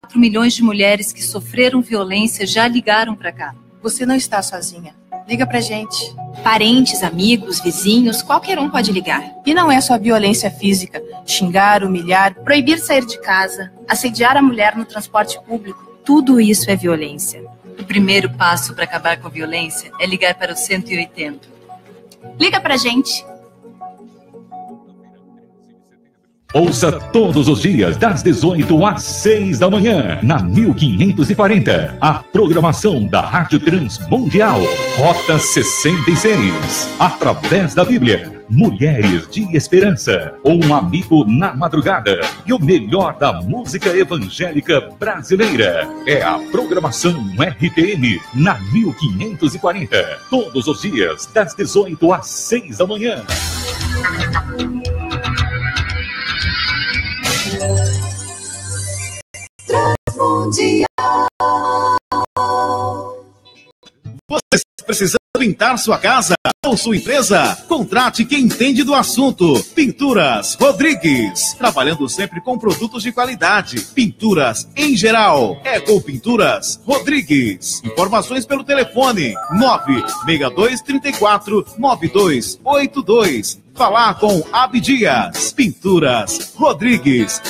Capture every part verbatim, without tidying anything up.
quatro milhões de mulheres que sofreram violência já ligaram para cá. Você não está sozinha. Liga pra gente. Parentes, amigos, vizinhos, qualquer um pode ligar. E não é só violência física. Xingar, humilhar, proibir sair de casa, assediar a mulher no transporte público. Tudo isso é violência. O primeiro passo para acabar com a violência é ligar para o cento e oitenta. Liga pra gente. Ouça todos os dias, das dezoito às seis da manhã, na mil quinhentos e quarenta, a programação da Rádio Transmundial, Rota sessenta e seis, através da Bíblia, Mulheres de Esperança, Um Amigo na Madrugada e o melhor da música evangélica brasileira. É a programação R T M na mil quinhentos e quarenta, todos os dias, das dezoito às seis da manhã. Transmundial. Você está precisando pintar sua casa ou sua empresa? Contrate quem entende do assunto. Pinturas Rodrigues. Trabalhando sempre com produtos de qualidade. Pinturas em geral. Eco Pinturas Rodrigues. Informações pelo telefone nove seis dois três quatro nove dois oito dois. Falar com Abdias. Pinturas Rodrigues.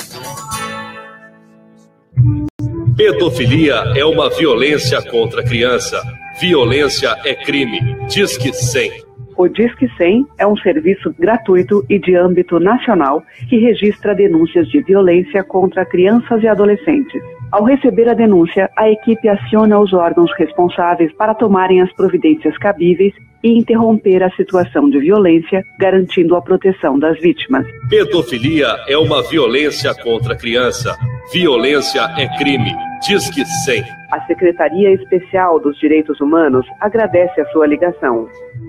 Pedofilia é uma violência contra a criança. Violência é crime. Disque cem. O Disque cem é um serviço gratuito e de âmbito nacional que registra denúncias de violência contra crianças e adolescentes. Ao receber a denúncia, a equipe aciona os órgãos responsáveis para tomarem as providências cabíveis e interromper a situação de violência, garantindo a proteção das vítimas. Pedofilia é uma violência contra a criança. Violência é crime. Disque cem. A Secretaria Especial dos Direitos Humanos agradece a sua ligação.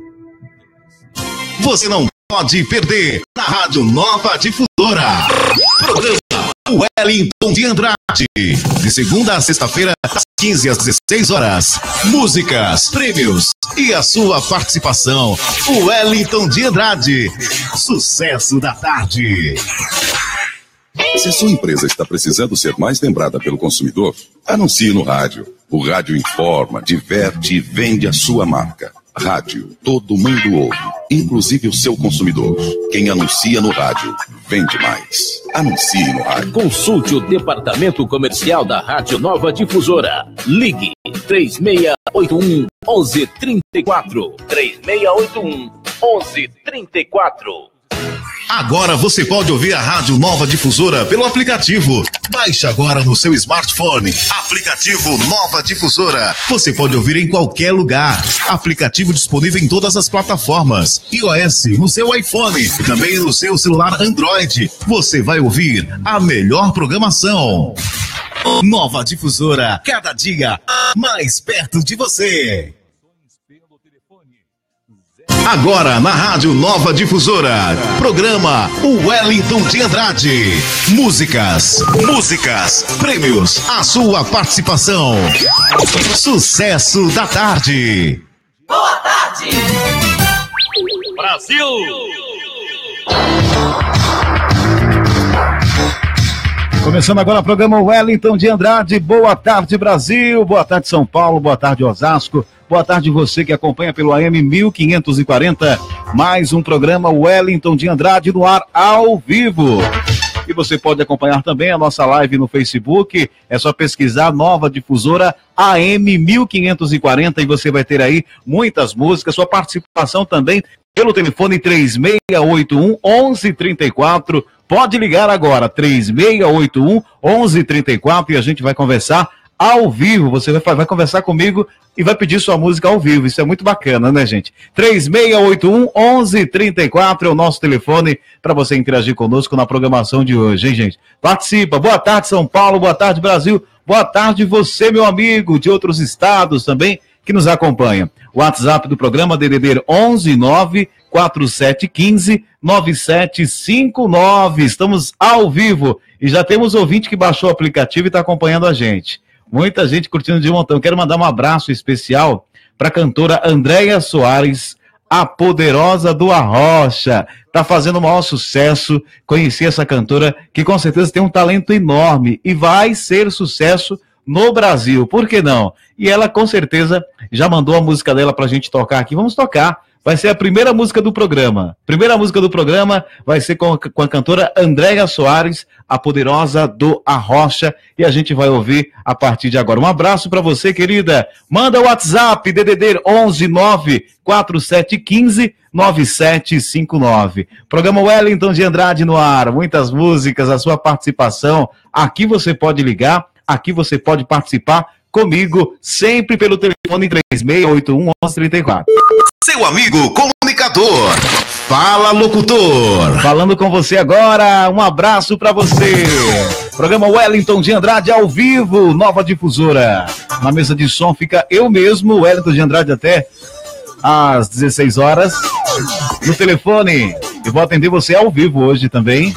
Você não pode perder na Rádio Nova Difusora. Programa Wellington de Andrade. De segunda a sexta-feira, das quinze às dezesseis horas. Músicas, prêmios e a sua participação. Wellington de Andrade. Sucesso da tarde. Se sua empresa está precisando ser mais lembrada pelo consumidor, anuncie no rádio. O rádio informa, diverte e vende a sua marca. Rádio, todo mundo ouve, inclusive o seu consumidor. Quem anuncia no rádio, vende mais. Anuncie no rádio. Consulte o departamento comercial da Rádio Nova Difusora. Ligue três seis oito um, um um três quatro. três seis oito um, um um três quatro. Agora você pode ouvir a Rádio Nova Difusora pelo aplicativo. Baixe agora no seu smartphone. Aplicativo Nova Difusora. Você pode ouvir em qualquer lugar. Aplicativo disponível em todas as plataformas. iOS, no seu iPhone e também no seu celular Android. Você vai ouvir a melhor programação. Nova Difusora, cada dia mais perto de você. Agora na Rádio Nova Difusora, programa Wellington de Andrade. Músicas, músicas, prêmios, a sua participação. Sucesso da tarde. Boa tarde, Brasil. Começando agora o programa Wellington de Andrade. Boa tarde, Brasil. Boa tarde, São Paulo. Boa tarde, Osasco. Boa tarde, você que acompanha pelo A M mil quinhentos e quarenta. Mais um programa Wellington de Andrade no ar ao vivo. E você pode acompanhar também a nossa live no Facebook. É só pesquisar Nova Difusora A M mil quinhentos e quarenta e você vai ter aí muitas músicas. Sua participação também pelo telefone três seis oito um, um um três quatro. Pode ligar agora, três seis oito um, um um três quatro, e a gente vai conversar ao vivo. Você vai, vai conversar comigo e vai pedir sua música ao vivo. Isso é muito bacana, né, gente? três seis oito um, um um três quatro é o nosso telefone para você interagir conosco na programação de hoje, hein, gente? Participa. Boa tarde, São Paulo. Boa tarde, Brasil. Boa tarde, você, meu amigo, de outros estados também que nos acompanha. O WhatsApp do programa D D D onze nove quatro sete um cinco nove sete cinco nove. Estamos ao vivo e já temos ouvinte que baixou o aplicativo e está acompanhando a gente. Muita gente curtindo de montão. Quero mandar um abraço especial para a cantora Andréia Soares, A Poderosa do Arrocha. Tá fazendo o maior sucesso. Conheci essa cantora que com certeza tem um talento enorme e vai ser sucesso no Brasil. Por que não? E ela com certeza já mandou a música dela pra gente tocar aqui. Vamos tocar. Vai ser a primeira música do programa. Primeira música do programa vai ser com, com a cantora Andréia Soares, A Poderosa do Arrocha, e a gente vai ouvir a partir de agora. Um abraço para você, querida. Manda o WhatsApp, D D D onze nove quatro sete um cinco nove sete cinco nove. Programa Wellington de Andrade no ar. Muitas músicas, a sua participação. Aqui você pode ligar, aqui você pode participar comigo, sempre pelo telefone três seis oito um, um um três quatro. Seu amigo comunicador, fala locutor. Falando com você agora, um abraço pra você. Programa Wellington de Andrade ao vivo, Nova Difusora. Na mesa de som fica eu mesmo, Wellington de Andrade, até às dezesseis horas. No telefone, eu vou atender você ao vivo hoje também.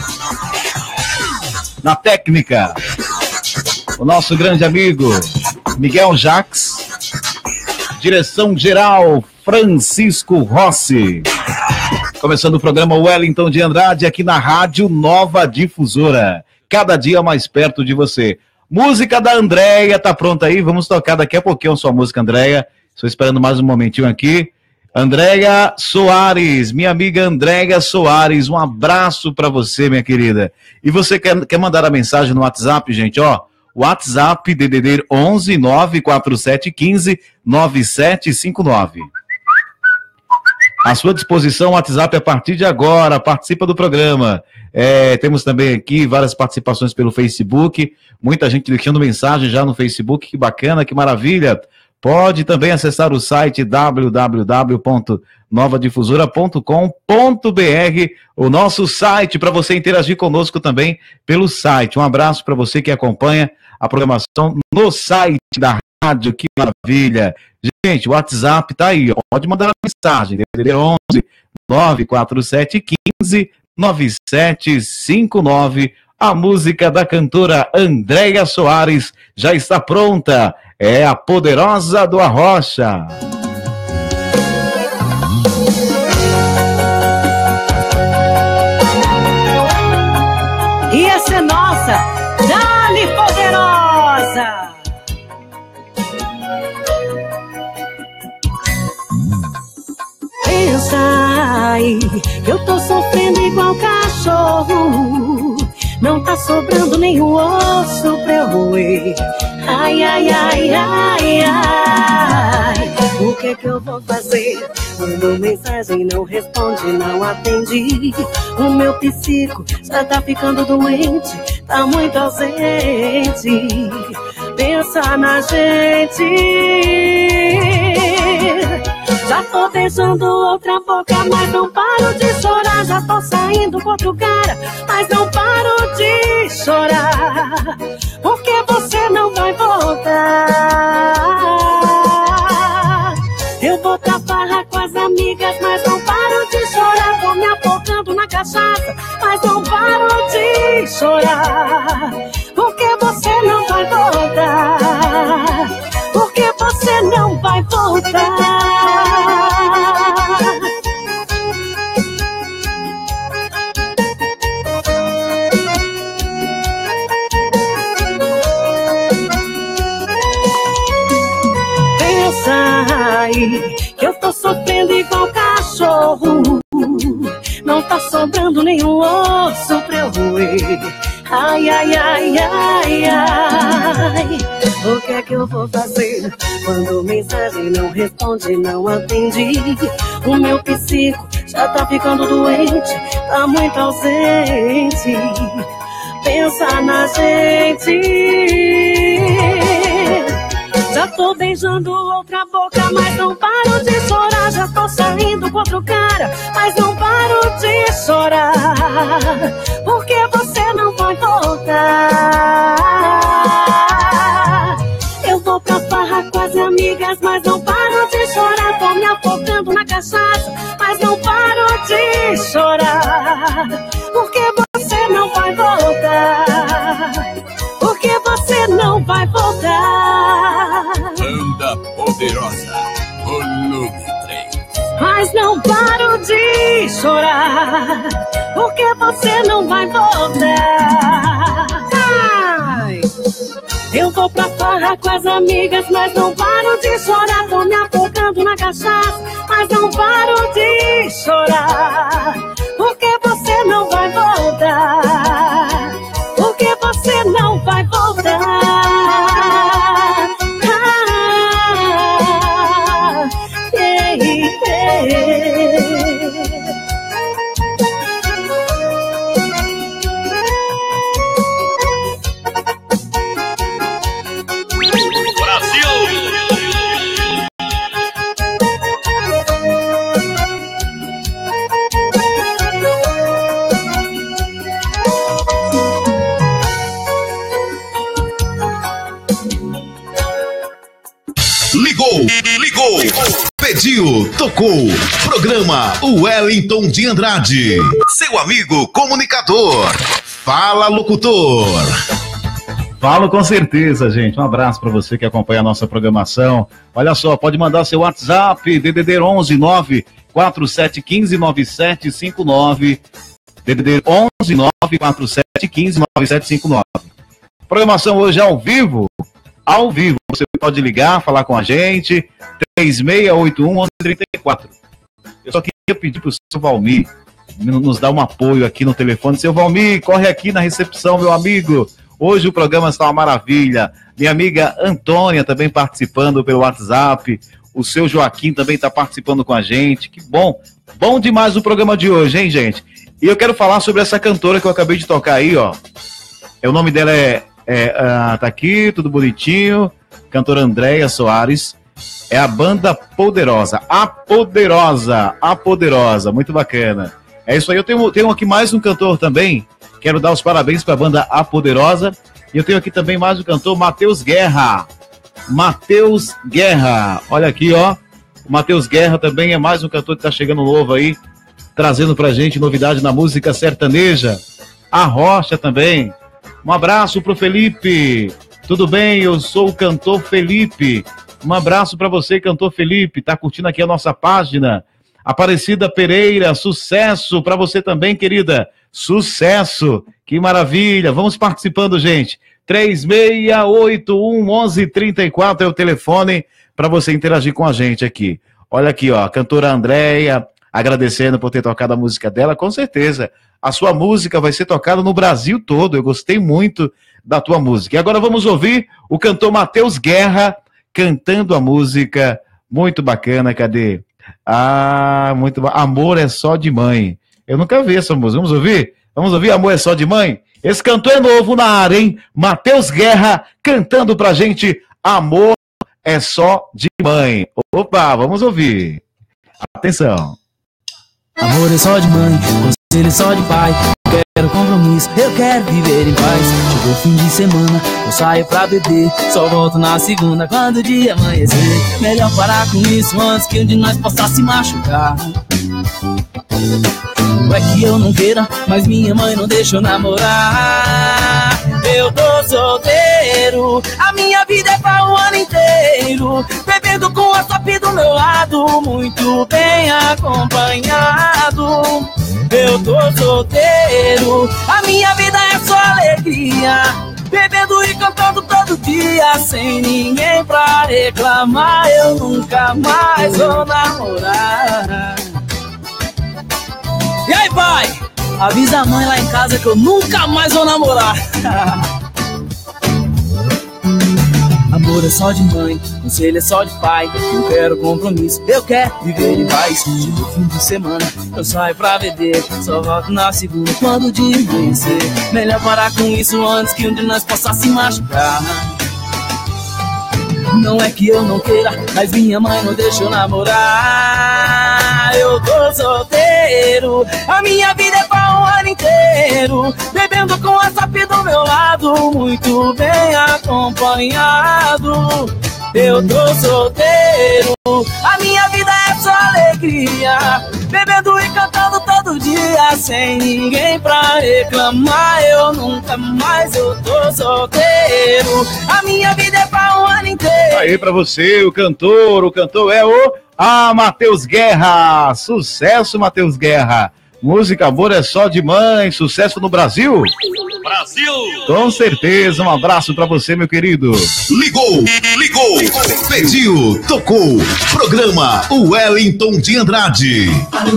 Na técnica, o nosso grande amigo Miguel Jacques. Direção geral, Francisco Rossi. Começando o programa Wellington de Andrade aqui na Rádio Nova Difusora. Cada dia mais perto de você. Música da Andréia, tá pronta aí? Vamos tocar daqui a pouquinho a sua música, Andréia. Estou esperando mais um momentinho aqui. Andréia Soares, minha amiga Andréia Soares, um abraço para você, minha querida. E você quer, quer mandar a mensagem no WhatsApp, gente, ó? WhatsApp D D D onze nove quatro sete um cinco nove sete cinco nove. À sua disposição, o WhatsApp a partir de agora, participa do programa. É, temos também aqui várias participações pelo Facebook, muita gente deixando mensagem já no Facebook, que bacana, que maravilha. Pode também acessar o site w w w ponto nova difusora ponto com ponto b r, o nosso site, para você interagir conosco também pelo site. Um abraço para você que acompanha a programação no site da rádio, que maravilha. Gente, o WhatsApp tá aí, ó. Pode mandar mensagem, D D D onze nove quatro sete um cinco nove sete cinco nove. A música da cantora Andréia Soares já está pronta, é A Poderosa do Arrocha. E essa é nossa, Dali Poderosa! Pensa aí, eu tô sofrendo igual cachorro. Não tá sobrando nenhum osso pra eu roer. Ai, ai, ai, ai, ai. O que é que eu vou fazer? Mandou mensagem, não responde, não atende. O meu psico já tá ficando doente, tá muito ausente. Pensa na gente. Já tô beijando outra boca, mas não paro de chorar. Já tô saindo com outro cara, mas não paro de chorar. Porque você não vai voltar. Eu vou pra farra com as amigas, mas não paro de chorar. Vou me afogando na cachaça, mas não paro de chorar. Porque você não vai voltar. Porque você não vai voltar. Que eu tô sofrendo igual cachorro. Não tá sobrando nenhum osso pra eu roer. Ai, ai, ai, ai, ai. O que é que eu vou fazer? Quando mensagem não responde, não atende. O meu psico já tá ficando doente, tá muito ausente. Pensa na gente. Já tô beijando outra boca, mas não paro de chorar. Já tô saindo com outro cara, mas não paro de chorar. Porque você não vai voltar. Eu vou pra farra com as amigas, mas não paro de chorar. Tô me afogando na cachaça, mas não paro de chorar. Porque você não vai voltar. Porque você não vai voltar. Banda Poderosa, volume três. Ai, mas não paro de chorar, porque você não vai voltar. Ai, eu vou pra farra com as amigas, mas não paro de chorar. Tô me afogando na cachaça, mas não paro de chorar, porque você não vai voltar, porque você não vai voltar. Ah, yeah, yeah. Ligou, ligou, pediu, tocou. Programa Wellington de Andrade. Seu amigo comunicador. Fala, locutor. Falo com certeza, gente. Um abraço para você que acompanha a nossa programação. Olha só, pode mandar seu WhatsApp, D D D onze nove quatro sete um cinco nove sete cinco nove. D D D onze nove quatro sete um cinco nove sete cinco nove. Programação hoje ao vivo. Ao vivo, você pode ligar, falar com a gente, três seis oito um, um um três quatro. Eu só queria pedir para o seu Valmir nos dar um apoio aqui no telefone. Seu Valmir, corre aqui na recepção, meu amigo. Hoje o programa está uma maravilha. Minha amiga Antônia também participando pelo WhatsApp. O seu Joaquim também está participando com a gente. Que bom, bom demais o programa de hoje, hein, gente? E eu quero falar sobre essa cantora que eu acabei de tocar aí, ó. O nome dela é... É, uh, tá aqui, tudo bonitinho. Cantora Andréia Soares. É a banda Poderosa. A Poderosa. A Poderosa. Muito bacana. É isso aí. Eu tenho, tenho aqui mais um cantor também. Quero dar os parabéns para a banda A Poderosa. E eu tenho aqui também mais um cantor, Matheus Guerra. Matheus Guerra. Olha aqui, ó. O Matheus Guerra também é mais um cantor que tá chegando novo aí, trazendo pra gente novidade na música sertaneja. A Rocha também. Um abraço pro Felipe. Tudo bem? Eu sou o cantor Felipe. Um abraço para você, cantor Felipe. Tá curtindo aqui a nossa página. Aparecida Pereira, sucesso para você também, querida. Sucesso. Que maravilha. Vamos participando, gente. três seis oito um, um um três quatro é o telefone para você interagir com a gente aqui. Olha aqui, ó, a cantora Andréia agradecendo por ter tocado a música dela. Com certeza. A sua música vai ser tocada no Brasil todo. Eu gostei muito da tua música. E agora vamos ouvir o cantor Matheus Guerra cantando a música. Muito bacana. Cadê? Ah, muito bom. Amor é só de mãe. Eu nunca vi essa música. Vamos ouvir? Vamos ouvir Amor é só de mãe? Esse cantor é novo na área, hein? Matheus Guerra cantando pra gente Amor é só de mãe. Opa, vamos ouvir. Atenção. Amor é só de mãe, conselho é só de pai. Eu quero compromisso, eu quero viver em paz. Chegou o fim de semana, eu saio pra beber. Só volto na segunda quando o dia amanhecer. Melhor parar com isso antes que um de nós possa se machucar. Não é que eu não queira, mas minha mãe não deixa eu namorar. Eu tô solteiro, a minha vida é pra o ano inteiro. Bebendo com a top do meu lado, muito bem acompanhado. Eu tô solteiro, a minha vida é só alegria. Bebendo e cantando todo dia, sem ninguém pra reclamar. Eu nunca mais vou namorar. E aí, pai? Avisa a mãe lá em casa que eu nunca mais vou namorar. Amor é só de mãe, conselho é só de pai. Eu quero compromisso, eu quero viver em paz. Chegou o fim de semana, eu saio pra beber. Só volto na segunda quando o dia amanhecer. Melhor parar com isso antes que um de nós possa se machucar. Não é que eu não queira, mas minha mãe não deixa eu namorar. Eu tô solteiro, a minha vida é pra um ano inteiro. Bebendo com a sapi do meu lado, muito bem acompanhado. Eu tô solteiro, a minha vida é só alegria. Bebendo e cantando todo dia, sem ninguém pra reclamar. Eu nunca mais, eu tô solteiro, a minha vida é pra um ano inteiro. Aí pra você, o cantor, o cantor é o Ah, Matheus Guerra! Sucesso, Matheus Guerra! Música Amor é só de mãe, sucesso no Brasil? Brasil! Com certeza, um abraço pra você, meu querido. Ligou, ligou, pediu, tocou. Programa Wellington de Andrade.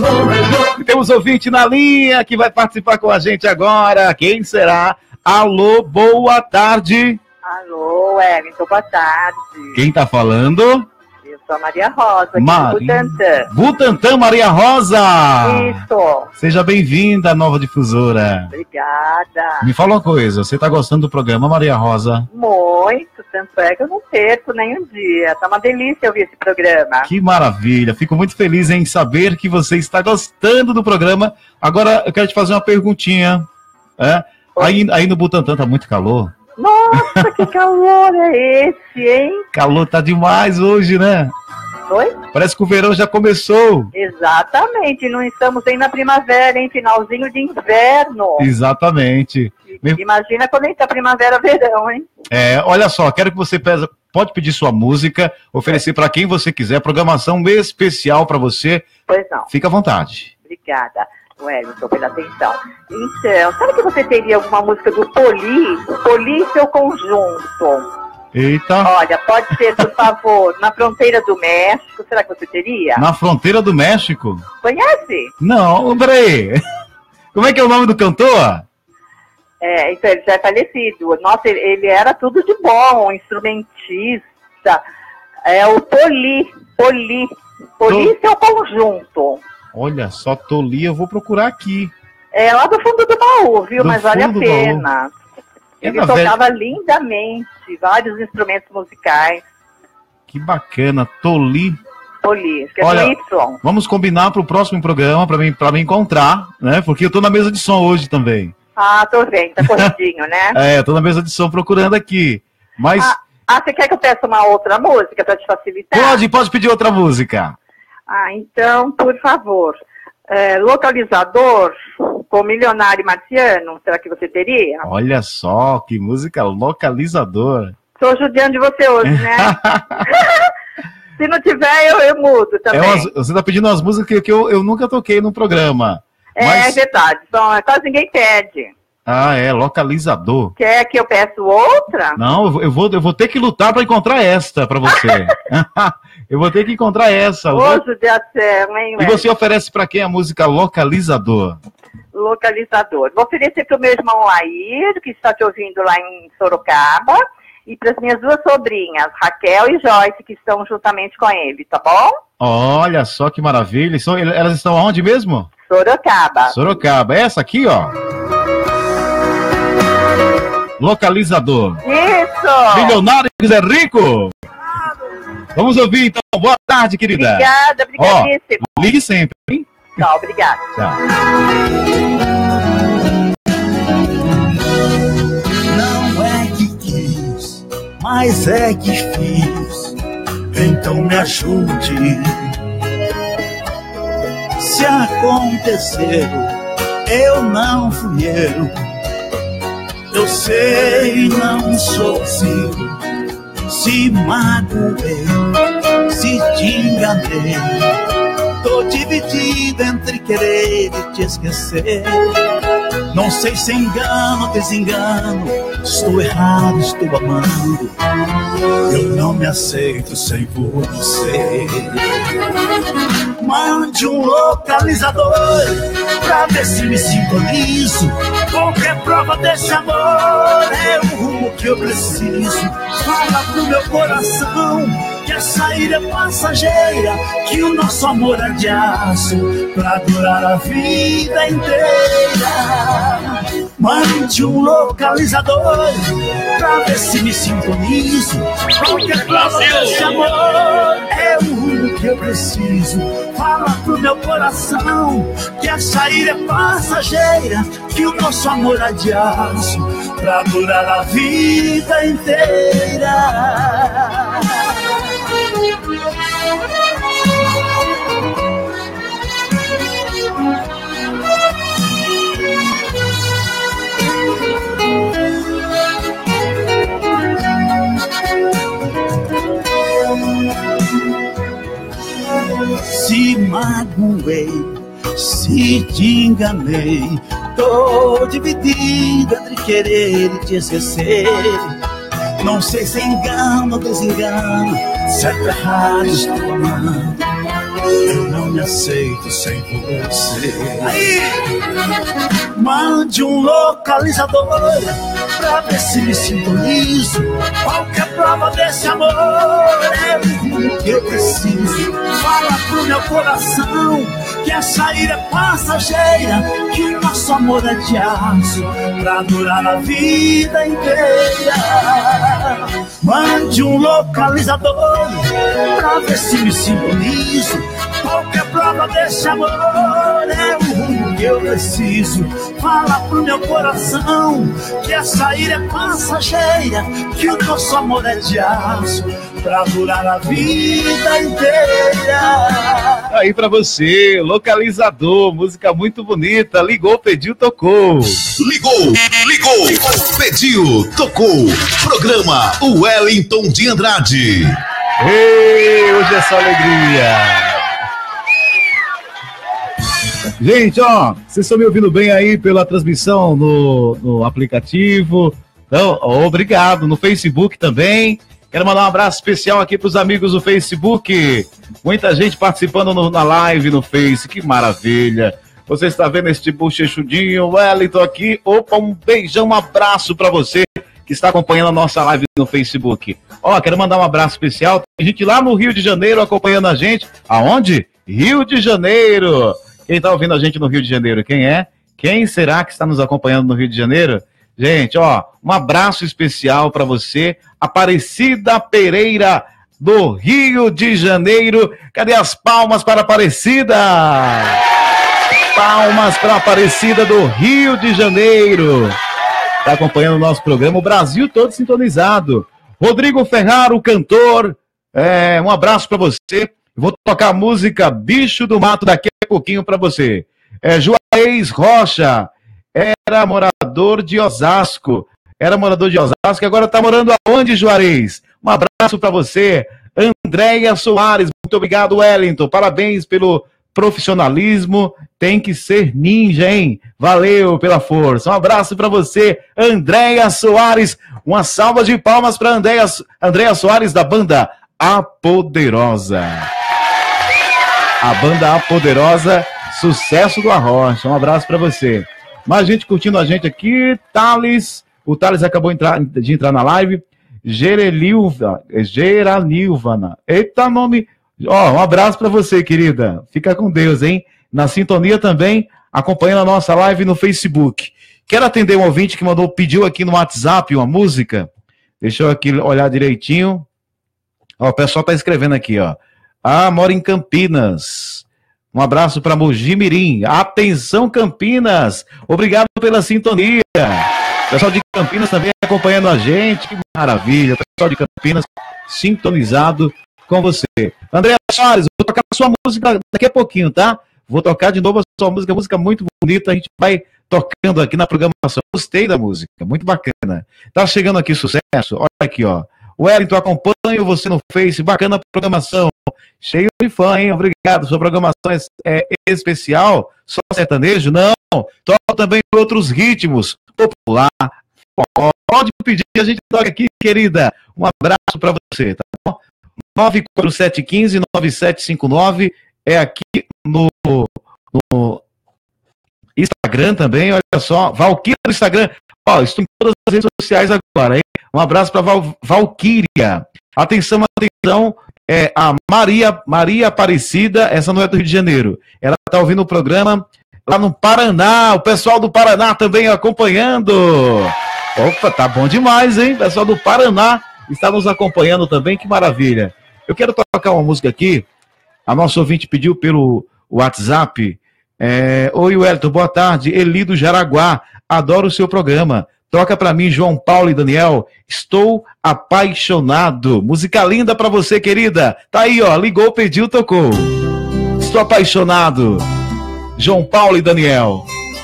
E temos ouvinte na linha que vai participar com a gente agora. Quem será? Alô, boa tarde. Alô, Wellington, boa tarde. Quem tá falando? Eu sou a Maria Rosa, aqui Maria... do Butantã. Butantã, Maria Rosa. Isso. Seja bem-vinda à Nova Difusora. Obrigada. Me fala uma coisa, você tá gostando do programa, Maria Rosa? Muito, tanto é que eu não perco nem um dia. Tá uma delícia ouvir esse programa. Que maravilha, fico muito feliz em saber que você está gostando do programa. Agora, eu quero te fazer uma perguntinha. É? Aí, aí no Butantã tá muito calor? Nossa, que calor é esse, hein? Calor tá demais hoje, né? Oi? Parece que o verão já começou. Exatamente, não estamos nem na primavera, hein? Finalzinho de inverno. Exatamente. Imagina quando entra primavera, verão, hein? É, olha só, quero que você pesa, pode pedir sua música, oferecer para quem você quiser, programação especial para você. Pois não. Fica à vontade. Obrigada, Wellington, pela atenção. Então, sabe que você teria alguma música do Poli? Poli e seu conjunto. Eita. Olha, pode ser, por favor, Na Fronteira do México. Será que você teria? Na Fronteira do México? Conhece? Não, peraí. Como é que é o nome do cantor? É, então ele já é falecido. Nossa, ele, ele era tudo de bom, instrumentista. É o Poli, Poli. Poli e seu conjunto. Olha só, Toli, eu vou procurar aqui. É lá do fundo do baú, viu? Do Mas vale a fundo do pena. Ele É na tocava velha- lindamente, vários instrumentos musicais. Que bacana, Toli. Poli, que é Olha, do Y. vamos combinar pro próximo programa para mim, para me encontrar, né? Porque eu tô na mesa de som hoje também. Ah, tô vendo, tá corridinho, né? É, tô na mesa de som procurando aqui. Mas Ah, ah, você quer que eu peça uma outra música pra te facilitar? pode, pode pedir outra música. Ah, então, por favor, é, Localizador com Milionário Marciano, será que você teria? Olha só, que música localizador. Tô judiando de você hoje, né? Se não tiver, eu, eu mudo É também. umas- você tá pedindo umas músicas que, que eu, eu nunca toquei no programa. É, Mas- verdade, só, quase ninguém pede. Ah, é, localizador. Quer que eu peço outra? Não, eu vou, eu vou, eu vou ter que lutar para encontrar esta para você. Eu vou ter que encontrar essa. Ô, judiação, hein, E velho? você oferece para quem a música Localizador? Localizador. Vou oferecer para o meu irmão Lair, que está te ouvindo lá em Sorocaba, e para as minhas duas sobrinhas, Raquel e Joyce, que estão juntamente com ele, tá bom? Olha só que maravilha. São- Elas estão aonde mesmo? Sorocaba. Sorocaba. Essa aqui, ó. Localizador. Isso! Milionário é rico. Vamos ouvir então. Boa tarde, querida. Obrigada, obrigadíssimo. Ó, ligue sempre, hein? Tchau, obrigada. Tchau. Não é que quis, mas é que fiz. Então me ajude. Se aconteceu, eu não fui eu. Eu sei, não sou seu. Se magoei, se te enganei, tô dividido entre querer e te esquecer. Não sei se engano ou desengano, estou errado, estou amando. Eu não me aceito sem você. Mande um localizador pra ver se me sintonizo. Qualquer prova desse amor é o rumo que eu preciso. Fala pro meu coração que a saída é passageira, que o nosso amor é de aço pra durar a vida inteira. Mande um localizador pra ver se me sintonizo. Qualquer prova desse amor é o rumo que eu preciso. Fala pro meu coração que a saída é passageira, que o nosso amor é de aço pra durar a vida inteira. magoei, se te enganei, tô dividido entre querer e te esquecer. Não sei se engano ou desengano, certo ou errado estou amando. Eu não me aceito sem você. Aí, mande um localizador pra ver se me sintonizo. Qualquer prova desse amor é o que eu preciso. Fala pro meu coração que essa ira é passageira, que o nosso amor é de aço pra durar a vida inteira. Mande um localizador pra ver se me sintonizo. Qualquer prova desse amor é o rumo que eu preciso. Fala pro meu coração que essa ira é passageira, que o nosso amor é de aço pra durar a vida inteira. Aí pra você, localizador, música muito bonita. Ligou, pediu, tocou. Ligou, ligou, pediu, tocou. Programa Wellington de Andrade. Ei, hoje é só alegria. Gente, ó, vocês estão me ouvindo bem aí pela transmissão no, no aplicativo? Então, ó, obrigado. No Facebook também. Quero mandar um abraço especial aqui para os amigos do Facebook. Muita gente participando no, na live no Face. Que maravilha. Você está vendo este bochechudinho, Wellington aqui. Opa, um beijão, um abraço para você que está acompanhando a nossa live no Facebook. Ó, quero mandar um abraço especial. Tem gente lá no Rio de Janeiro acompanhando a gente. Aonde? Rio de Janeiro. Quem está ouvindo a gente no Rio de Janeiro? Quem é? Quem será que está nos acompanhando no Rio de Janeiro? Gente, ó, um abraço especial para você, Aparecida Pereira, do Rio de Janeiro. Cadê as palmas para Aparecida? Palmas para Aparecida do Rio de Janeiro. Está acompanhando o nosso programa, o Brasil todo sintonizado. Rodrigo Ferraro, o cantor, é, um abraço para você. Vou tocar a música Bicho do Mato daqui a pouquinho para você. É, Juarez Rocha, era morador de Osasco. Era morador de Osasco e agora está morando aonde, Juarez? Um abraço para você. Andréia Soares, muito obrigado, Wellington. Parabéns pelo profissionalismo. Tem que ser ninja, hein? Valeu pela força. Um abraço para você, Andréia Soares. Uma salva de palmas para Andréia, Andréia Soares, da banda A Poderosa. A banda A Poderosa, sucesso do Arrocha. Um abraço para você. Mais gente curtindo a gente aqui. Thales, o Thales acabou entrar, de entrar na live. Gerelilva, Geralilvana. Eita nome. Ó, um abraço para você, querida. Fica com Deus, hein? Na sintonia também, acompanhando a nossa live no Facebook. Quero atender um ouvinte que mandou, pediu aqui no WhatsApp uma música. Deixa eu aqui olhar direitinho. Ó, o pessoal tá escrevendo aqui, ó. Ah, mora em Campinas. Um abraço para Mogi Mirim. Atenção, Campinas. Obrigado pela sintonia. Pessoal de Campinas também acompanhando a gente. Que maravilha. Pessoal de Campinas sintonizado com você. Andréia Soares, vou tocar a sua música daqui a pouquinho, tá? Vou tocar de novo a sua música. Música muito bonita. A gente vai tocando aqui na programação. Gostei da música. Muito bacana. Tá chegando aqui sucesso. Olha aqui, ó. Wellington, acompanho você no Face. Bacana a programação. Cheio de fã, hein? Obrigado. Sua programação é, é especial? Só sertanejo? Não. Toca também outros ritmos. Popular. Pode pedir, a gente toca aqui, querida. Um abraço para você, tá bom? nove quatro sete um cinco, nove sete cinco nove é aqui no, no Instagram também. Olha só. Valquíria no Instagram. Ó, estou em todas as redes sociais agora, hein? Um abraço para Val, Valquíria. Atenção, atenção. É a Maria, Maria Aparecida, essa não é do Rio de Janeiro. Ela está ouvindo o programa lá no Paraná. O pessoal do Paraná também acompanhando. Opa, tá bom demais, hein? O pessoal do Paraná está nos acompanhando também, que maravilha. Eu quero tocar uma música aqui. A nossa ouvinte pediu pelo WhatsApp. É... Oi, Wellington, boa tarde. Eli do Jaraguá, adoro o seu programa. Toca pra mim, João Paulo e Daniel. Estou apaixonado. Música linda pra você, querida. Tá aí, ó. Ligou, pediu, tocou. Estou apaixonado. João Paulo e Daniel.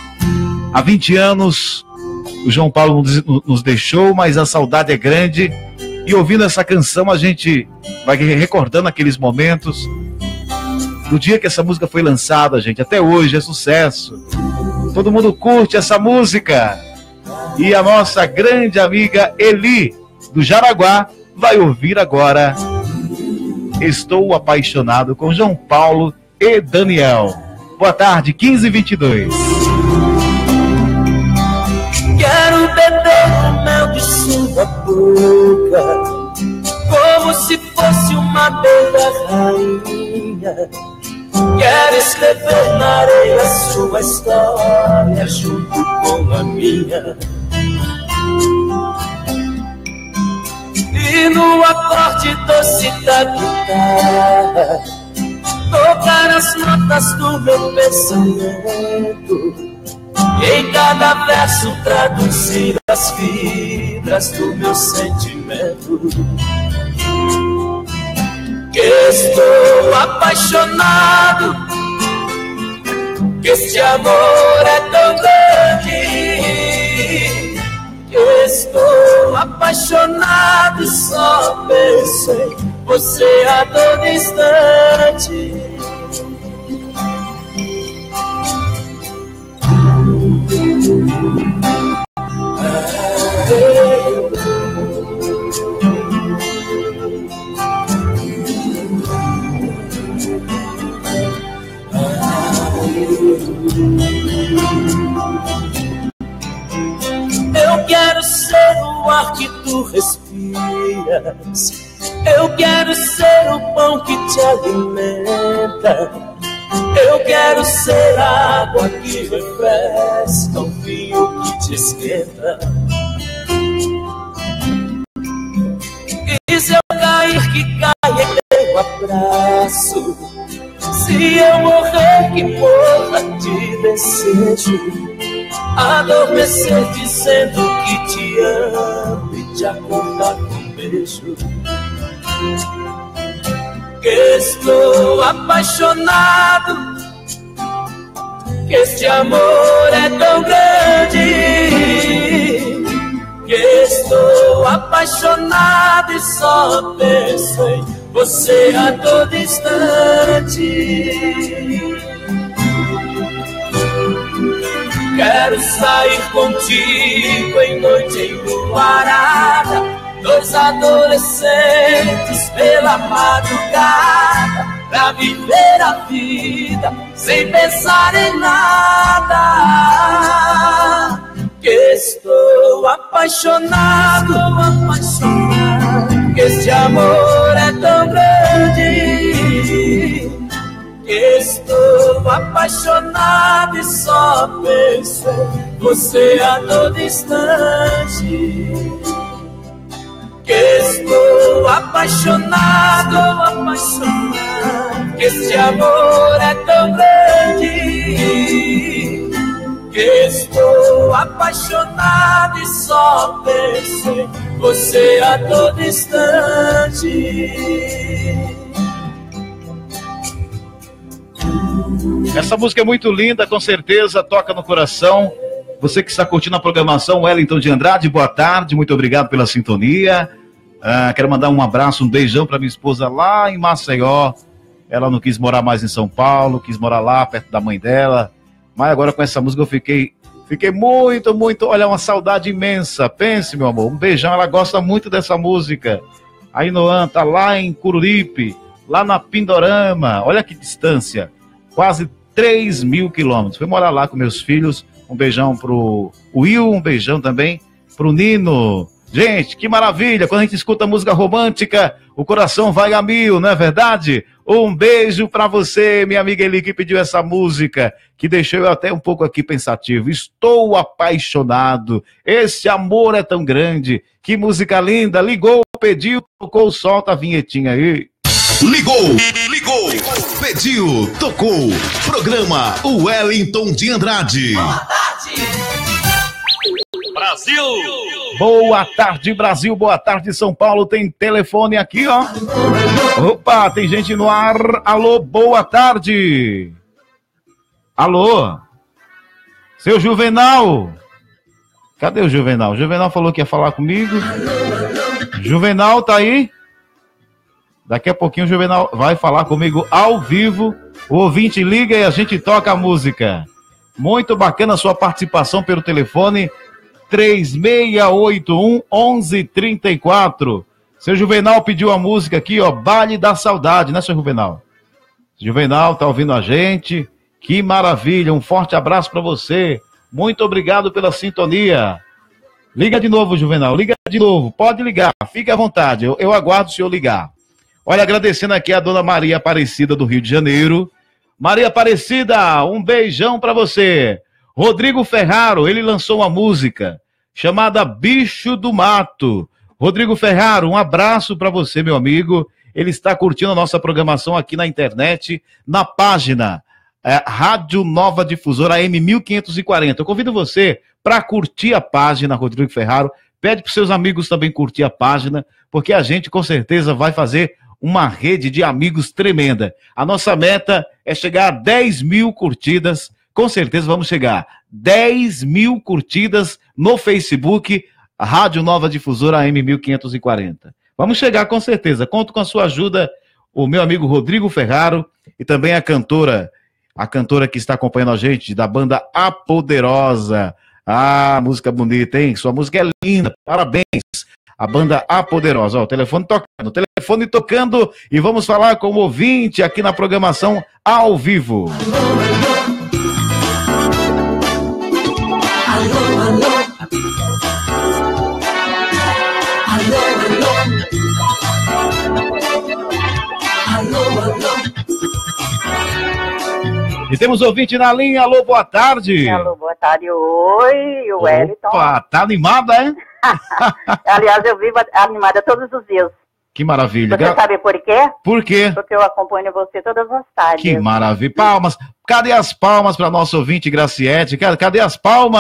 Há vinte anos, o João Paulo nos deixou, mas a saudade é grande. E ouvindo essa canção, a gente vai recordando aqueles momentos. do dia que essa música foi lançada, gente, até hoje, é sucesso. Todo mundo curte essa música. E a nossa grande amiga Eli, do Jaraguá, vai ouvir agora Estou Apaixonado, com João Paulo e Daniel. Boa tarde, quinze e vinte e dois. Quero beber o mel de sua boca, como se fosse uma bela rainha. Quero escrever na areia sua história junto com a minha. E no acorde doce da guitarra tocar as notas do meu pensamento. Em cada verso traduzir as fibras do meu sentimento. Que estou apaixonado, que este amor é tão grande. Que estou apaixonado e só penso em você a todo instante. Eu quero ser o ar que tu respiras. Eu quero ser o pão que te alimenta. Eu quero ser água que refresca, o vinho que te esquenta. E se eu cair, que caia em teu abraço. Se eu morrer, que morra de desejo. Adormecer dizendo que te amo e te acordar com um beijo. Que estou apaixonado, que este amor é tão grande. Que estou apaixonado e só penso em você a todo instante. Quero sair contigo em noite enluarada, dois adolescentes pela madrugada, pra viver a vida sem pensar em nada. Que estou apaixonado, apaixonado, que este amor é tão grande. Que estou apaixonado e só penso em você a todo instante. Que estou apaixonado, apaixonado, que este amor é tão grande. Que estou apaixonado e só penso em você a todo instante. Essa música é muito linda, com certeza toca no coração. Você que está curtindo a programação, Wellington de Andrade, boa tarde, muito obrigado pela sintonia. Ah, quero mandar um abraço, um beijão para minha esposa lá em Maceió. Ela não quis morar mais em São Paulo, quis morar lá perto da mãe dela. Mas agora com essa música eu fiquei, fiquei muito, muito, olha, uma saudade imensa. Pense, meu amor, um beijão, ela gosta muito dessa música. A Inoan tá lá em Cururipe, lá na Pindorama, olha que distância, quase três mil quilômetros. Fui morar lá com meus filhos. Um beijão pro Will, um beijão também pro Nino. Gente, que maravilha, quando a gente escuta música romântica, o coração vai a mil, não é verdade? Um beijo pra você, minha amiga Eli, que pediu essa música, que deixou eu até um pouco aqui pensativo. Estou apaixonado, esse amor é tão grande, que música linda, ligou, pediu, tocou, solta a vinhetinha aí. Ligou, ligou, pediu, tocou. Programa Wellington de Andrade. Boa tarde, Brasil! Boa tarde, Brasil. Boa tarde, São Paulo. Tem telefone aqui, ó. Opa, tem gente no ar. Alô, boa tarde. Alô? Seu Juvenal. Cadê o Juvenal? O Juvenal falou que ia falar comigo. Juvenal, tá aí? Daqui a pouquinho o Juvenal vai falar comigo ao vivo. O ouvinte liga e a gente toca a música. Muito bacana a sua participação pelo telefone três seis oito um, um um três quatro. Seu Juvenal pediu a música aqui, ó, Baile da Saudade, né, seu Juvenal? Juvenal tá ouvindo a gente. Que maravilha, um forte abraço para você. Muito obrigado pela sintonia. Liga de novo, Juvenal, liga de novo. Pode ligar, fique à vontade, eu, eu aguardo o senhor ligar. Olha, agradecendo aqui a dona Maria Aparecida do Rio de Janeiro. Maria Aparecida, um beijão para você. Rodrigo Ferraro, ele lançou uma música chamada Bicho do Mato. Rodrigo Ferraro, um abraço para você, meu amigo. Ele está curtindo a nossa programação aqui na internet, na página é, Rádio Nova Difusora A M mil quinhentos e quarenta. Eu convido você para curtir a página, Rodrigo Ferraro. Pede para os seus amigos também curtir a página, porque a gente com certeza vai fazer uma rede de amigos tremenda. A nossa meta é chegar a dez mil curtidas. Com certeza vamos chegar. dez mil curtidas no Facebook, Rádio Nova Difusora A M mil quinhentos e quarenta. Vamos chegar com certeza. Conto com a sua ajuda, o meu amigo Rodrigo Ferraro e também a cantora, a cantora que está acompanhando a gente, da banda A Poderosa. Ah, música bonita, hein? Sua música é linda. Parabéns. A banda A Poderosa. Ó, o telefone tocando, o telefone tocando e vamos falar com o ouvinte aqui na programação ao vivo. Alô, alô. Alô, alô. Alô, alô. E temos ouvinte na linha. Alô, boa tarde. Alô, boa tarde. Oi, o Wellington. Opa, tá animada, hein? Aliás, eu vivo animada todos os dias. Que maravilha. Você sabe por quê? Por quê? Porque eu acompanho você todas as tardes. Que maravilha. Palmas. Cadê as palmas para nosso ouvinte Graciete? Cadê as palmas?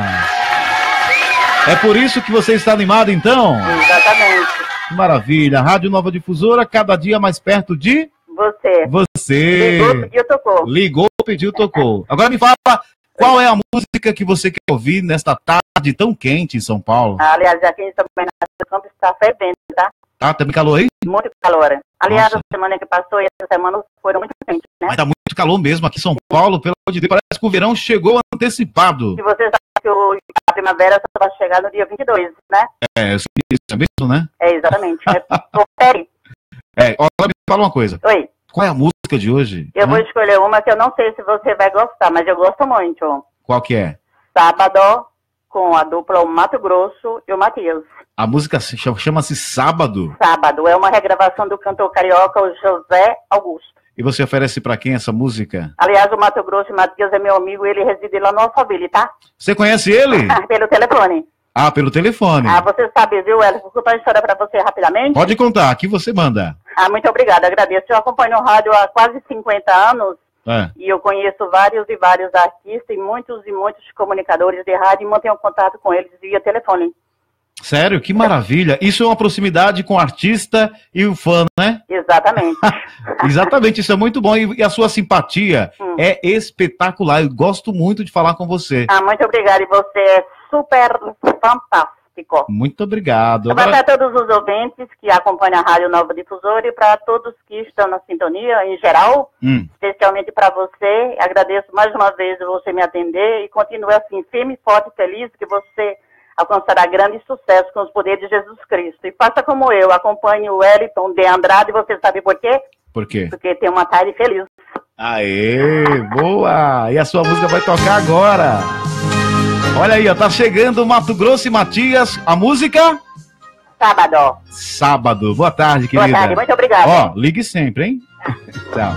É por isso que você está animado, então? Exatamente. Que maravilha. Rádio Nova Difusora, cada dia mais perto de... Você. Você. Ligou, pediu, tocou. Ligou, pediu, tocou. Agora me fala, qual é a música que você quer ouvir nesta tarde tão quente em São Paulo? Ah, aliás, aqui em São Bernardo do Campo está fervendo, tá? Tá, também calor aí? Muito calor. Aliás, Nossa. a semana que passou e essa semana foram muito quentes, né? Mas tá muito calor mesmo aqui em São Paulo, pelo amor de Deus. Parece que o verão chegou antecipado. E você sabe que o, a primavera só vai chegar no dia vinte e dois, né? É, isso é mesmo, né? É, exatamente. Confere. É, ó, me fala uma coisa. Oi. Qual é a música de hoje? Eu né? vou escolher uma que eu não sei se você vai gostar, mas eu gosto muito. Qual que é? Sábado, com a dupla o Mato Grosso e o Matheus. A música se chama- chama-se Sábado. Sábado é uma regravação do cantor carioca, o José Augusto. E você oferece pra quem essa música? Aliás, o Mato Grosso e o Matheus é meu amigo, ele reside lá no Alphaville, tá? Você conhece ele? Pelo telefone. Ah, pelo telefone. Ah, você sabe, viu, Elton? Vou contar a história pra você rapidamente. Pode contar, aqui você manda. Ah, muito obrigada, agradeço. Eu acompanho o rádio há quase cinquenta anos É. e eu conheço vários e vários artistas e muitos e muitos comunicadores de rádio e mantenho contato com eles via telefone. Sério? Que maravilha. Isso é uma proximidade com o artista e o fã, né? Exatamente. Exatamente, isso é muito bom. E e a sua simpatia Hum. é espetacular. Eu gosto muito de falar com você. Ah, muito obrigada. E você é super fantástico. Muito obrigado. Para Agora, todos os ouvintes que acompanham a Rádio Nova Difusora e para todos que estão na sintonia em geral, hum, especialmente para você, agradeço mais uma vez você me atender e continue assim, firme, forte e feliz, que você alcançará grande sucesso com os poderes de Jesus Cristo. E faça como eu, acompanhe o Wellington de Andrade, você sabe por quê? por quê? Porque tem uma tarde feliz. Aê, boa! E a sua música vai tocar agora. Olha aí, ó, tá chegando o Mato Grosso e Matias. A música? Sábado. Sábado. Boa tarde, querida. Boa tarde, muito obrigada. Ó, ligue sempre, hein? Tchau.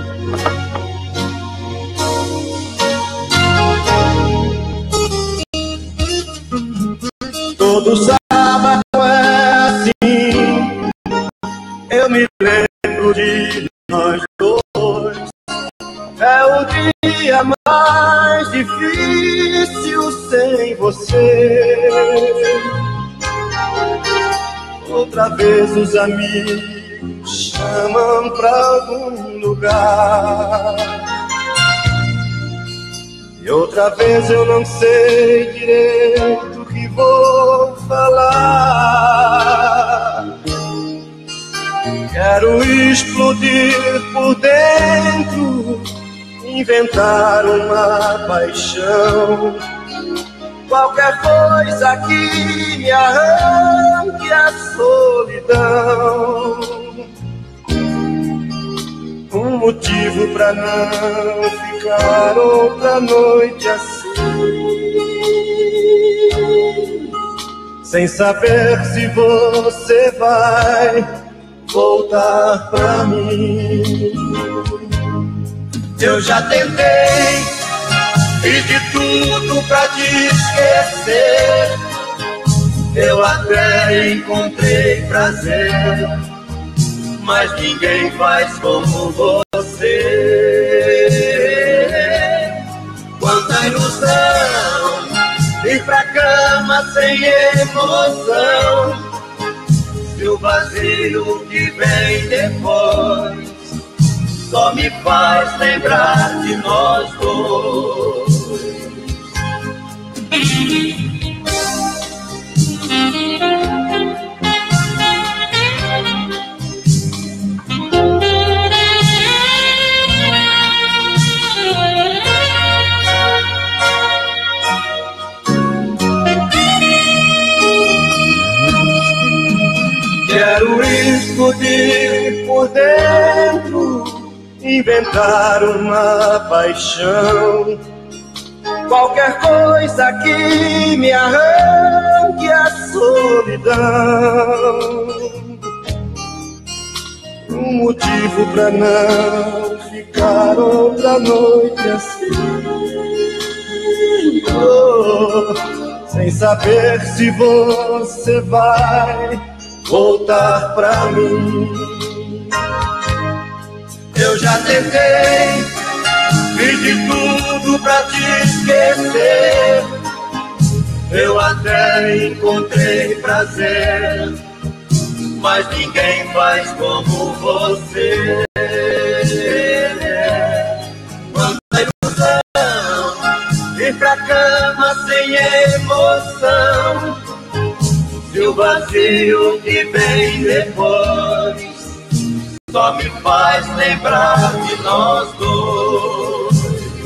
Todo sábado é assim, eu me lembro de nós dois. É o dia mais difícil sem você. Outra vez os amigos chamam pra algum lugar. E outra vez eu não sei direito o que vou falar. Quero explodir por dentro, inventar uma paixão, qualquer coisa que me arranque a solidão, um motivo pra não ficar outra noite assim, sem saber se você vai voltar pra mim. Eu já tentei, fiz de tudo pra te esquecer, eu até encontrei prazer, mas ninguém faz como você. Quanta ilusão, ir pra cama sem emoção, se o vazio que vem depois só me faz lembrar de nós dois. Quero explodir por dentro, inventar uma paixão, qualquer coisa que me arranque a solidão, um motivo pra não ficar outra noite assim, oh, sem saber se você vai voltar pra mim. Eu já tentei, fiz de tudo pra te esquecer, eu até encontrei prazer, mas ninguém faz como você. Quanta ilusão, ir pra cama sem emoção, se o vazio que vem depois só me faz lembrar de nós dois.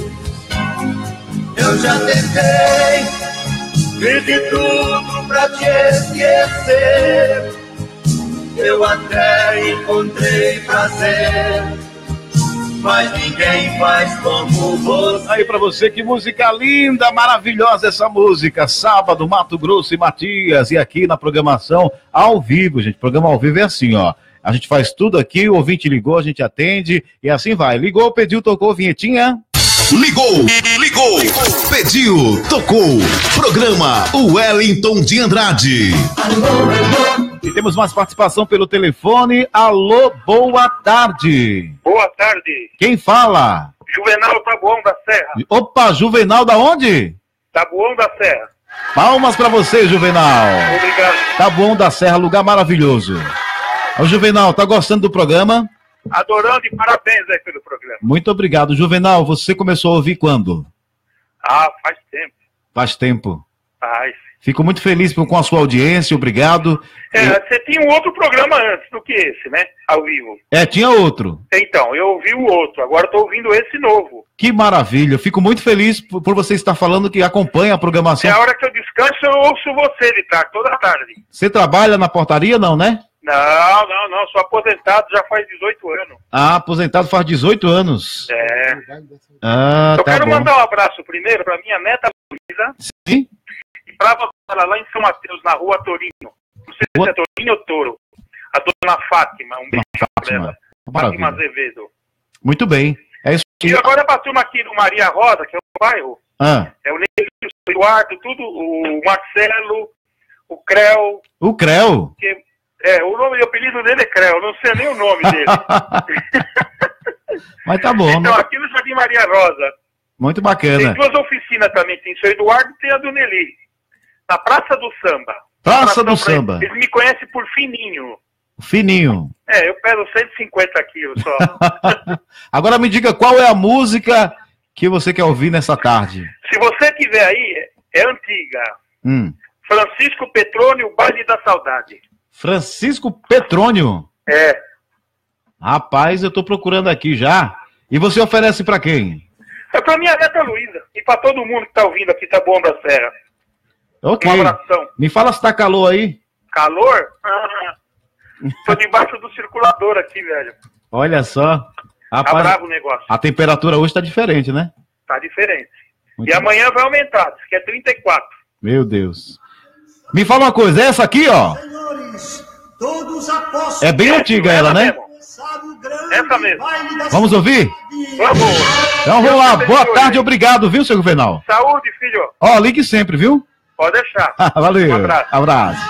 Eu já tentei, fiz de tudo pra te esquecer, eu até encontrei prazer, mas ninguém faz como você. Aí pra você, que música linda, maravilhosa essa música. Sábado, Mato Grosso e Matias. E aqui na programação ao vivo, gente. Programa ao vivo é assim, ó. A gente faz tudo aqui, o ouvinte ligou, a gente atende e assim vai. Ligou, pediu, tocou, vinhetinha. Ligou, ligou, pediu, tocou. Programa Wellington de Andrade. E temos mais participação pelo telefone. Alô, boa tarde. Boa tarde. Quem fala? Juvenal Taboão da Serra. Opa, Juvenal da onde? Taboão da Serra. Palmas pra você, Juvenal. Obrigado. Taboão da Serra, lugar maravilhoso. Ô, Juvenal, tá gostando do programa? Adorando e parabéns aí pelo programa. Muito obrigado. Juvenal, você começou a ouvir quando? Ah, faz tempo. Faz tempo. Faz. Fico muito feliz com a sua audiência, obrigado. É, eu... Você tinha um outro programa antes do que esse, né? Ao vivo. É, tinha outro. Então, eu ouvi o outro, agora estou ouvindo esse novo. Que maravilha, fico muito feliz por, por você estar falando que acompanha a programação. É a hora que eu descanso, eu ouço você de tarde, toda tarde. Você trabalha na portaria, não, né? Não, não, não, sou aposentado já faz dezoito anos. Ah, aposentado faz dezoito anos. É. Ah, eu tá quero bom. mandar um abraço primeiro para minha neta Luísa. Sim. E para ela lá em São Mateus, na rua Torino. Não sei se é Torino ou Toro. A dona Fátima, um beijo para ela. Fátima Azevedo. Muito bem. É isso que... E agora para a turma aqui do Maria Rosa, que é o bairro. Ah. É o Neil, o Eduardo, tudo, o Marcelo, o Creu. O Creu? Que... É, o nome e o apelido dele é Creu, eu não sei nem o nome dele. Mas tá bom. Então, né? aqui no Jardim Maria Rosa. Muito bacana. Tem duas oficinas também, tem o seu Eduardo e tem a do Nelly. Na Praça do Samba. Praça do Samba. Eles me conhecem por Fininho. Fininho. É, eu peso cento e cinquenta quilos só. Agora me diga qual é a música que você quer ouvir nessa tarde. Se você tiver aí, é antiga. Hum. Francisco Petrônio, Baile da Saudade. Francisco Petrônio. É. Rapaz, eu tô procurando aqui já. E você oferece pra quem? É pra minha neta Luísa. E pra todo mundo que tá ouvindo aqui, tá bom da Serra. Ok. Um abração. Me fala se tá calor aí. Calor? Ah, tô debaixo do circulador aqui, velho. Olha só. Rapaz, tá bravo o negócio. A temperatura hoje tá diferente, né? Tá diferente. Muito e amanhã vai aumentar, diz que é trinta e quatro. Meu Deus. Me fala uma coisa, essa aqui, ó. É bem antiga ela, né? Essa mesmo. Vamos ouvir? Vamos. Então vamos lá. Boa tarde, obrigado, viu, seu Juvenal? Saúde, filho. Ó, ligue sempre, viu? Pode deixar. Valeu. Um abraço. Abraço.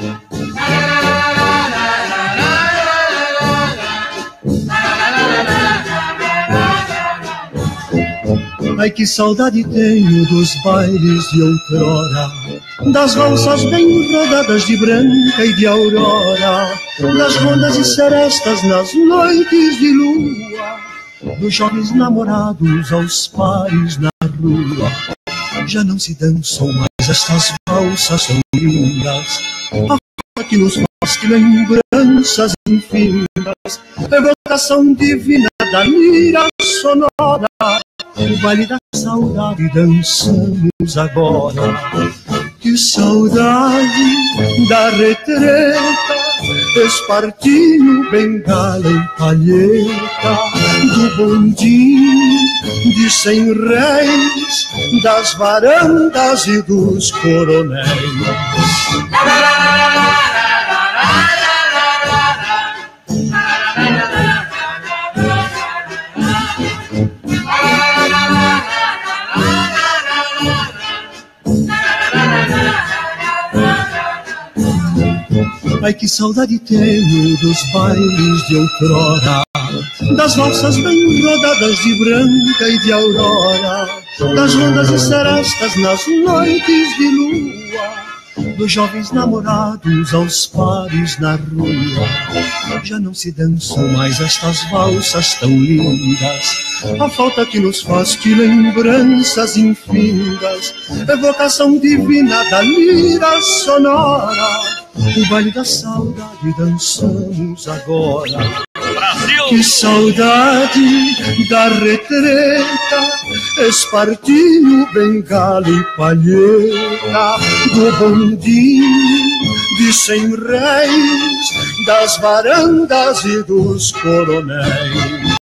Ai, que saudade tenho dos bailes de outrora, das valsas bem rodadas de branca e de aurora, das rondas e serestas nas noites de lua, dos jovens namorados aos pares na rua. Já não se dançam mais estas valsas tão lindas, a que nos faz que lembranças infindas, evocação divina da lira sonora. O baile da saudade dançamos agora. Que saudade da retreta, espartilho, bengala e palheta, do bondinho de cem réis, das varandas e dos coronéis. Ai, que saudade tenho dos bailes de outrora, das valsas bem rodadas de branca e de aurora, das rondas e serestas nas noites de lua, dos jovens namorados aos pares na rua. Já não se dançam mais estas valsas tão lindas, a falta que nos faz que lembranças infindas, evocação divina da lira sonora. O baile da saudade dançamos agora. Brasil! Que saudade da retreta, espartilho, bengala e palheta, do bondinho de cem réis, das varandas e dos coronéis.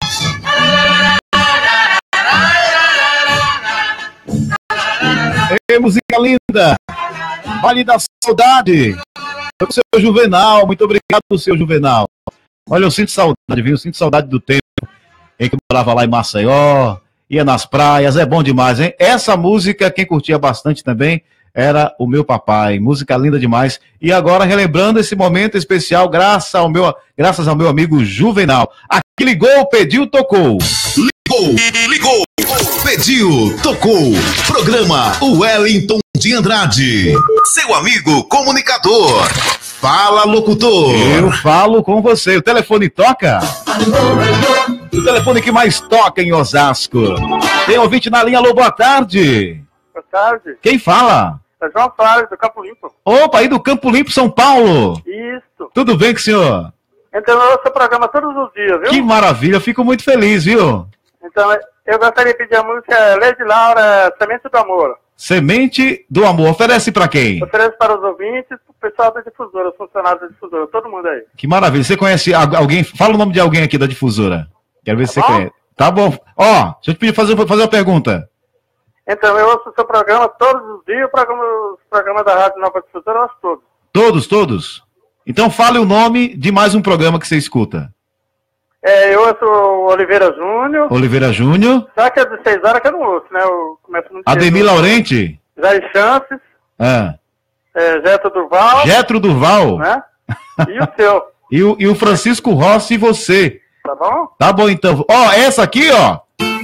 Ei, música linda! Baile da saudade! O seu Juvenal, muito obrigado, seu Juvenal. Olha, eu sinto saudade, viu? Eu sinto saudade do tempo em que eu morava lá em Maceió, ia nas praias, é bom demais, hein? Essa música, quem curtia bastante também, era o meu papai. Música linda demais. E agora, relembrando esse momento especial, graças ao meu, graças ao meu amigo Juvenal. Aqui ligou, pediu, tocou. Ligou, ligou, pediu, tocou. Programa Wellington de Andrade. Seu amigo comunicador. Fala, locutor. Eu falo com você. O telefone toca? O telefone que mais toca em Osasco. Tem ouvinte na linha. Alô, boa tarde. Boa tarde. Quem fala? É João Flávio, do Campo Limpo. Opa, aí do Campo Limpo, São Paulo. Isso. Tudo bem com o senhor? Então, eu ouço o programa todos os dias, viu? Que maravilha, eu fico muito feliz, viu? Então, eu gostaria de pedir a música Lady Laura, Semente do Amor. Semente do Amor. Oferece pra quem? Oferece para os ouvintes, o pessoal da difusora, os funcionários da difusora, todo mundo aí. Que maravilha. Você conhece alguém? Fala o nome de alguém aqui da difusora. Quero ver se Tá você bom? conhece. Tá bom. Ó, deixa eu te pedir fazer, fazer uma pergunta. Então, eu ouço o seu programa todos os dias, o programa, os programas da Rádio Nova Difusora, eu ouço todos. Todos, todos? Então fale o nome de mais um programa que você escuta. É, eu ouço o Oliveira Júnior. Oliveira Júnior. Só que é de seis horas que eu não ouço, né? Eu começo no dia. Ademir Laurenti. Jair Chances, Ah. é, Getro Durval. Getro Durval. Né? E o seu. E o, e o Francisco Rossi e você. Tá bom? Tá bom, então. Ó, essa aqui, ó.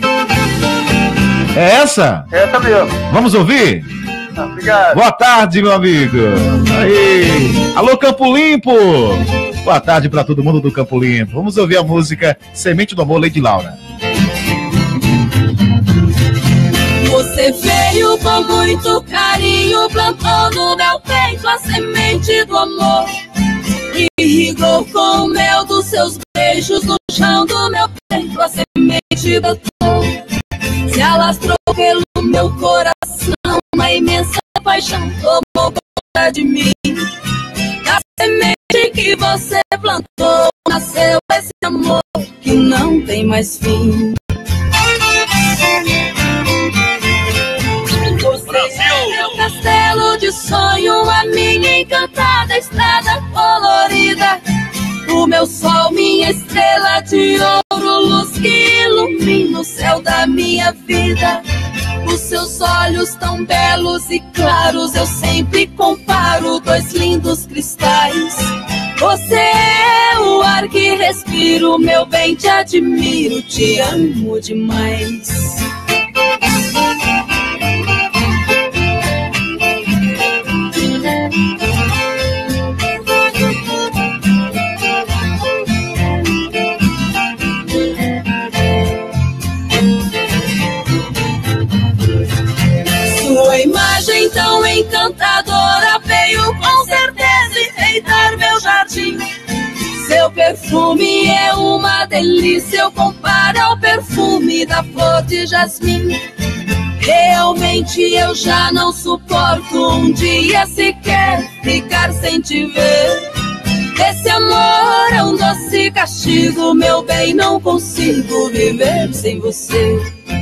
É essa? Essa mesmo. Vamos ouvir? Tá, obrigado. Boa tarde, meu amigo. Aí. Alô, Campo Limpo. Boa tarde pra todo mundo do Campo Limpo. Vamos ouvir a música Semente do Amor, Lady Laura. Você veio com muito carinho, plantou no meu peito a semente do amor. E dou com o mel dos seus beijos no chão do meu peito, a semente brotou, se alastrou pelo meu coração, uma imensa paixão tomou conta de mim. Da semente que você plantou, nasceu esse amor que não tem mais fim. Você é meu castelo de sonho, a minha encantada estrada colorida, o meu sol, minha estrela de ouro, luz que ilumina o céu da minha vida. Os seus olhos tão belos e claros, eu sempre comparo dois lindos cristais. Você é o ar que respiro, meu bem, te admiro, te amo demais. Sua imagem tão encantadora veio com certeza enfeitar meu jardim. Seu perfume é uma delícia, eu comparo ao perfume da flor de jasmim. Realmente eu já não suporto um dia sequer ficar sem te ver. Esse amor é um doce castigo, meu bem, não consigo viver sem você.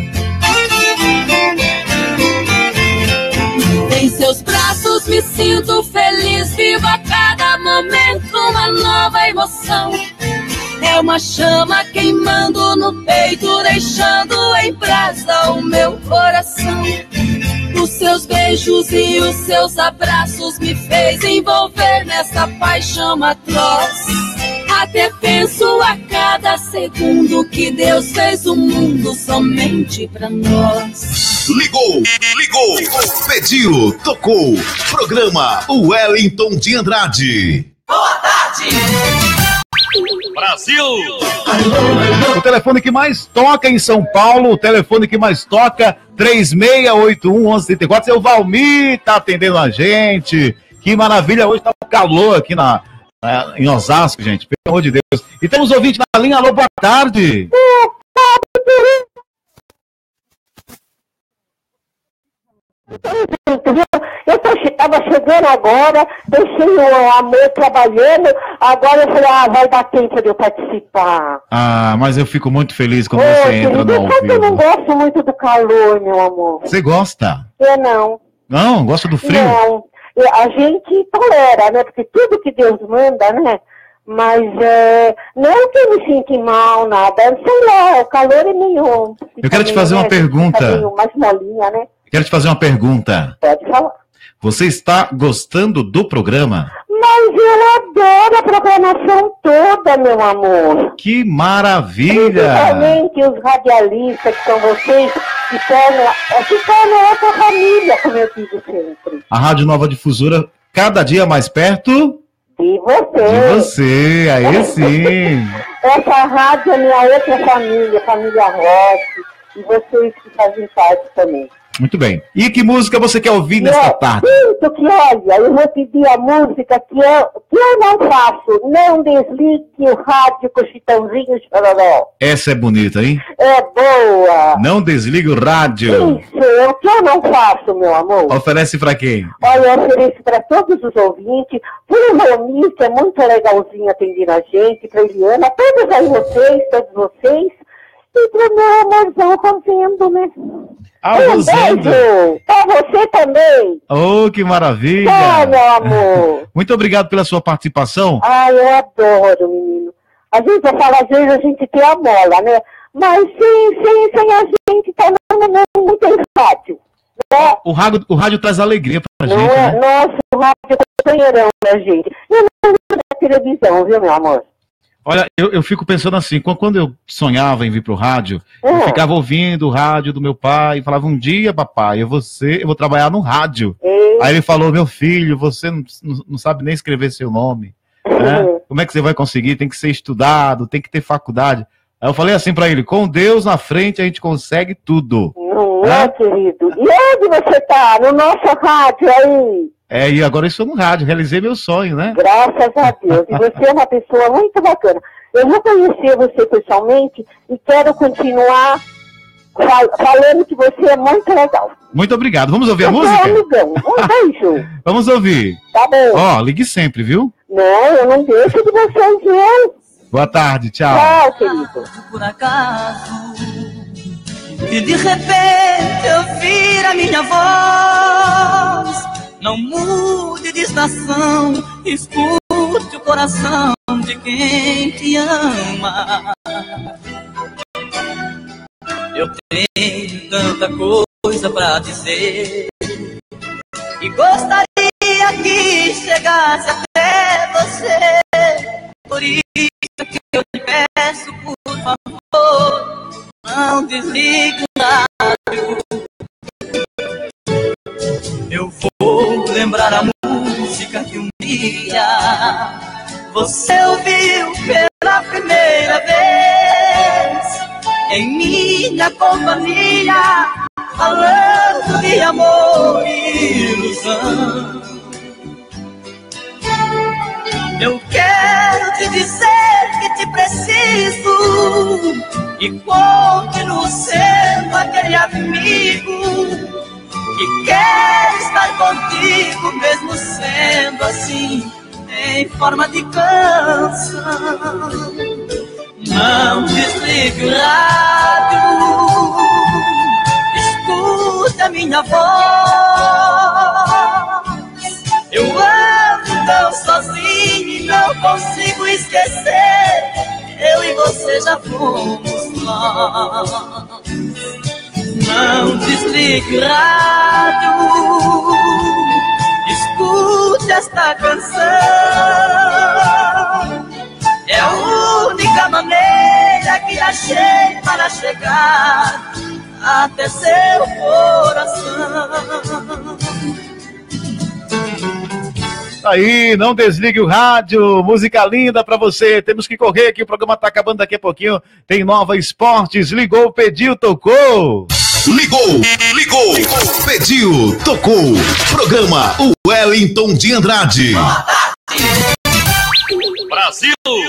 Em seus braços me sinto feliz, vivo a cada momento uma nova emoção. É uma chama queimando no peito, deixando em brasa o meu coração. Os seus beijos e os seus abraços me fez envolver nessa paixão atroz. Até penso a cada segundo que Deus fez o mundo somente pra nós. Ligou, ligou, pediu, tocou. Programa Wellington de Andrade. Boa tarde! Brasil! O telefone que mais toca em São Paulo, o telefone que mais toca, três seis oito um, um um três quatro. Seu Valmir tá atendendo a gente. Que maravilha, hoje tá um calor aqui na, na, em Osasco, gente, pelo amor de Deus. E temos ouvinte na linha, alô, boa tarde. Eu estava chegando agora, deixei o amor trabalhando, agora eu falei, ah, vai dar tempo de eu participar. Ah, mas eu fico muito feliz quando Ô, você querido, entra no ao sabe que eu não vivo. gosto muito do calor, meu amor. Você gosta? Eu não. Não, gosta do frio? Não, Eu- a gente tolera, né, porque tudo que Deus manda, né, mas é, não que eu me sinta mal, nada, sei lá, o calor é meio... Eu quero te fazer uma né, pergunta. fica meio mais molinha, né? Quero te fazer uma pergunta. Pode falar. Você está gostando do programa? Mas eu adoro a programação toda, meu amor. Que maravilha! Principalmente os radialistas, que são vocês, que tornam, que tornam outra família, como eu digo sempre. A Rádio Nova Difusora, cada dia mais perto E você? de você. Aí sim. Essa rádio é minha outra família, família Rossi, e vocês que fazem parte também. Muito bem. E que música você quer ouvir E nesta eu tarde? sinto que, olha, eu vou pedir a música que eu, que eu não faço. Não desligue o rádio com o Chitãozinho Chororó. Essa é bonita, hein? É boa. Não desligue o rádio. Isso, é o que eu não faço, meu amor. Oferece pra quem? Olha, eu ofereço para todos os ouvintes, para o Romir, que é muito legalzinho atendendo a gente, para a Eliana, todos aí vocês, todos vocês, e para o meu amorzão Rosendo, né? Ah, um Rosendo. beijo para você também. Oh, que maravilha! Tchau, meu amor. Muito obrigado pela sua participação. Ai, eu adoro, menino. A gente vai falar, às vezes a gente tem a mola, né? Mas sem, sem, sem a gente tá não, não, não tem rádio. Né? O rádio, o rádio traz alegria pra Não gente, é? né? Nossa, o rádio é companheirão da gente. E não é da televisão, viu, meu amor? Olha, eu, eu fico pensando assim, quando, quando eu sonhava em vir pro rádio, eu Uhum. ficava ouvindo o rádio do meu pai e falava, um dia, papai, eu vou, ser, eu vou trabalhar no rádio. Ei. Aí ele falou, meu filho, você não, não, não sabe nem escrever seu nome. Né? Como é que você vai conseguir? Tem que ser estudado, tem que ter faculdade. Aí eu falei assim pra ele, com Deus na frente a gente consegue tudo. Não é, querido? E onde você tá? No nosso rádio aí? É, e agora eu estou no rádio, realizei meu sonho, né? Graças a Deus. E você é uma pessoa muito bacana. Eu vou conhecer você pessoalmente e quero continuar fal falando que você é muito legal. Muito obrigado. Vamos ouvir a eu música? Amigão. Um beijo. Vamos ouvir. Tá bom. Ó, ligue sempre, viu? Não, eu não deixo de vocês, viu? Boa tarde, tchau. Tchau, querido. Por acaso, e de repente eu vir a minha voz, não mude de estação, escute o coração de quem te ama. Eu tenho tanta coisa pra dizer e gostaria que chegasse até você. Por isso que eu te peço, por favor, não desligue o rádio. Eu vou lembrar a música que um dia você ouviu pela primeira vez em minha companhia, falando de amor e ilusão. Eu quero te dizer que te preciso e continuo sendo aquele amigo que quer estar contigo, mesmo sendo assim, em forma de canção. Não desligue o rádio, escuta a minha voz. Eu ando tão sozinho e não consigo esquecer, eu e você já fomos nós. Não desligue o rádio, escute esta canção. É a única maneira que achei para chegar até seu coração. Aí, não desligue o rádio, música linda pra você. Temos que correr aqui, o programa tá acabando daqui a pouquinho. Tem Nova Esportes, ligou, pediu, tocou. Ligou, ligou, pediu, tocou. Programa Wellington de Andrade. Brasil!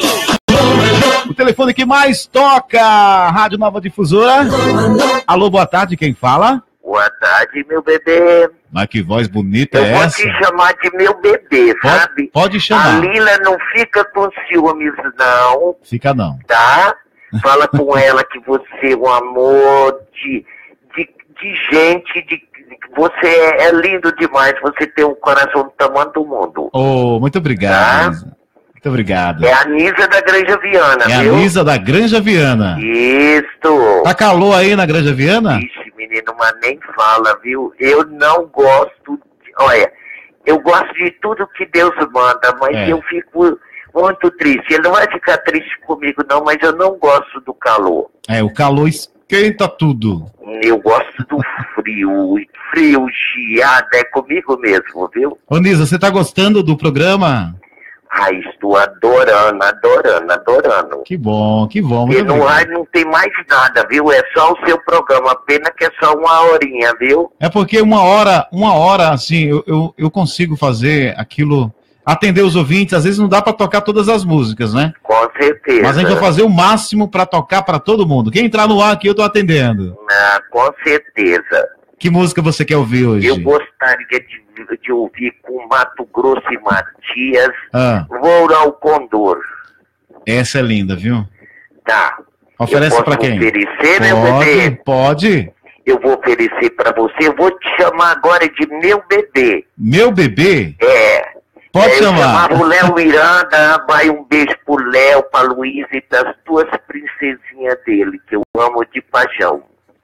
O telefone que mais toca, Rádio Nova Difusora. Alô, boa tarde, quem fala? Boa tarde, meu bebê. Mas que voz bonita Eu é vou essa? te chamar de meu bebê, Pode, sabe? pode chamar. A Lila não fica com ciúmes, não, Fica não. tá? Fala com ela que você é um amor de, de, de gente, de, você é lindo demais, você tem um coração do tamanho do mundo. Oh, muito obrigado. Nisa. Muito obrigado. É a Nisa da Granja Viana, É viu? a Nisa da Granja Viana. Isso. Tá calor aí na Granja Viana? Ixi, menino, mas nem fala, viu? Eu não gosto, de, olha, eu gosto de tudo que Deus manda, mas É. eu fico muito triste. Ele não vai ficar triste comigo, não, mas eu não gosto do calor. É, o calor esquenta tudo. Eu gosto do frio, e frio, geado, é comigo mesmo, viu? Ô, Nisa, você tá gostando do programa? Ai, estou adorando, adorando, adorando. Que bom, que bom. Porque Muito no obrigado. ar não tem mais nada, viu? É só o seu programa, pena que é só uma horinha, viu? É porque uma hora, uma hora, assim, eu, eu, eu consigo fazer aquilo, atender os ouvintes, às vezes não dá pra tocar todas as músicas, né? Com certeza. Mas a gente vai fazer o máximo pra tocar pra todo mundo. Quem entrar no ar aqui, eu tô atendendo. Ah, com certeza. Que música você quer ouvir hoje? Eu gostaria de, de ouvir com Mato Grosso e Matias, Ah, Vou ao Condor. essa é linda, viu? Tá. Oferece eu pra posso quem? oferecer, meu bebê? Pode, pode. Eu vou oferecer pra você. Eu vou te chamar agora de meu bebê. Meu bebê? É. Pode é, chamar. Eu chamava o Léo Miranda, vai um beijo pro Léo, pra Luísa e pras duas princesinhas dele, que eu amo de paixão.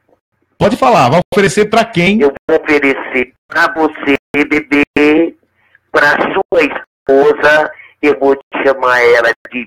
Pode falar, vai oferecer pra quem? Eu vou oferecer pra você, bebê, pra sua esposa, eu vou te chamar ela de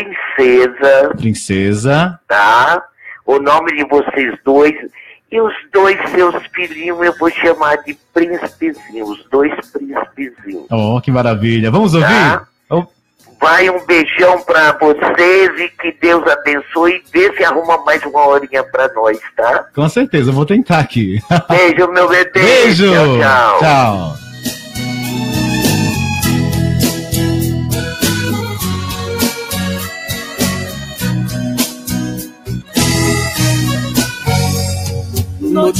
Princesa, Princesa. tá? O nome de vocês dois, e os dois seus filhinhos eu vou chamar de príncipezinhos, os dois príncipezinhos. Oh, que maravilha. Vamos ouvir? Tá? Oh, Vai um beijão pra vocês e que Deus abençoe e vê se arruma mais uma horinha pra nós, tá? com certeza, eu vou tentar aqui. Beijo, meu bebê. Beijo. Tchau, tchau. Tchau.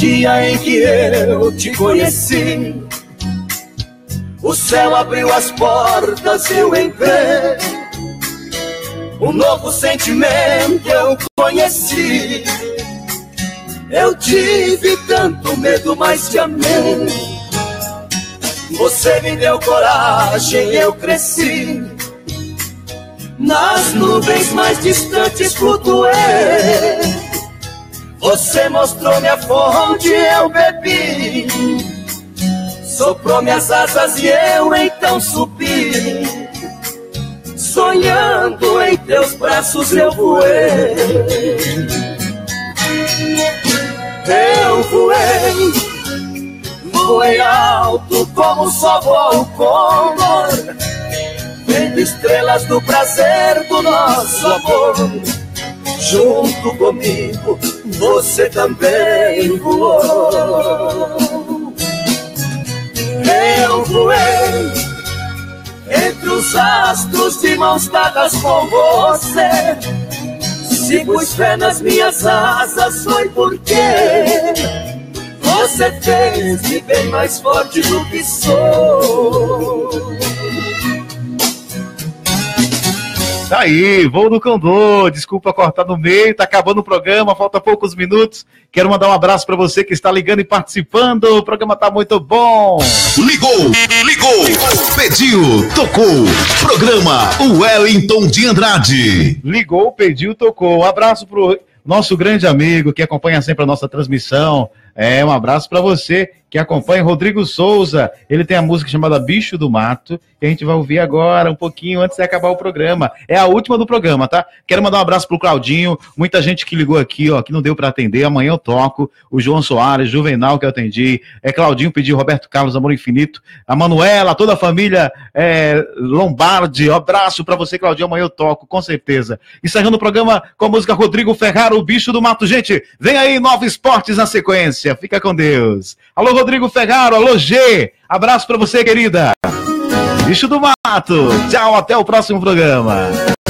dia em que eu te conheci, o céu abriu as portas e eu entrei. Um novo sentimento eu conheci. Eu tive tanto medo, mas te amei. Você me deu coragem, eu cresci. Nas nuvens mais distantes flutuei. Você mostrou-me a fonte, eu bebi. Soprou minhas asas e eu então subi. Sonhando em teus braços eu voei. Eu voei, voei alto como só voa o condor, vendo estrelas do prazer do nosso amor. Junto comigo você também voou. Eu voei entre os astros de mãos dadas com você. Sigo fé nas minhas asas, foi porque você fez-me bem mais forte do que sou. Tá aí, Voo do Condor, desculpa cortar no meio, tá acabando o programa, falta poucos minutos. Quero mandar um abraço pra você que está ligando e participando, o programa tá muito bom. Ligou, ligou, pediu, tocou. Programa Wellington de Andrade. Ligou, pediu, tocou. Um abraço pro nosso grande amigo que acompanha sempre a nossa transmissão. É, um abraço para você que acompanha, Rodrigo Souza. Ele tem a música chamada Bicho do Mato, que a gente vai ouvir agora, um pouquinho antes de acabar o programa. É a última do programa, tá? Quero mandar um abraço pro Claudinho, muita gente que ligou aqui, ó, que não deu para atender. Amanhã eu toco. O João Soares, Juvenal, que eu atendi. É Claudinho pediu, Roberto Carlos, Amor Infinito. A Manuela, toda a família é, Lombardi. Um abraço para você, Claudinho. Amanhã eu toco, com certeza. Encerrando o programa com a música Rodrigo Ferraro, o Bicho do Mato. Gente, vem aí, Nova Esportes na sequência. Fica com Deus. Alô, Rodrigo Ferraro. Alô, G. Abraço pra você, querida. Bicho do Mato. Tchau, até o próximo programa.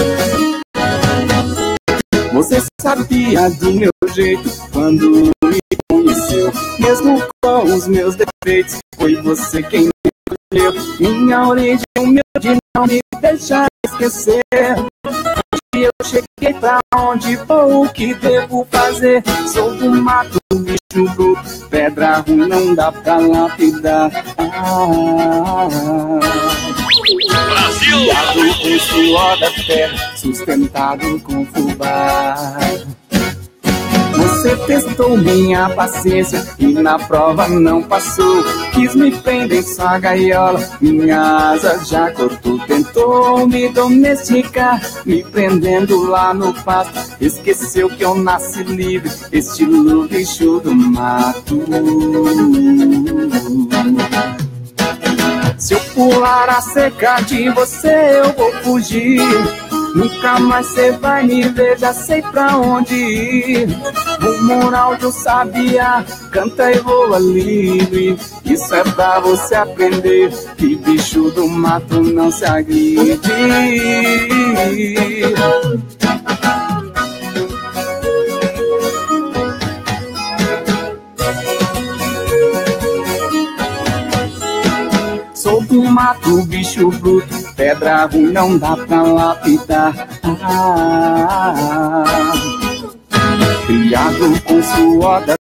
Você sabia do meu jeito quando me conheceu. Mesmo com os meus defeitos, foi você quem me escolheu. Minha origem humilde não me deixa esquecer. Eu cheguei pra onde vou, o que devo fazer? Sou do mato, bicho bruto, pedra ruim não dá pra lapidar. Ah, Brasil! Criado com suor da terra, sustentado com fubá. Você testou minha paciência e na prova não passou. Quis me prender em sua gaiola, minha asa já cortou. Tentou me domesticar, me prendendo lá no pasto. Esqueceu que eu nasci livre, estilo bicho do mato. Se eu pular a cerca de você, eu vou fugir. Nunca mais cê vai me ver, já sei pra onde ir. O moral do sabiá, canta e voa livre. Isso é pra você aprender, que bicho do mato não se agride. Sou do mato, bicho bruto, pedra ruim não dá pra lapidar. Ah, criado com suor da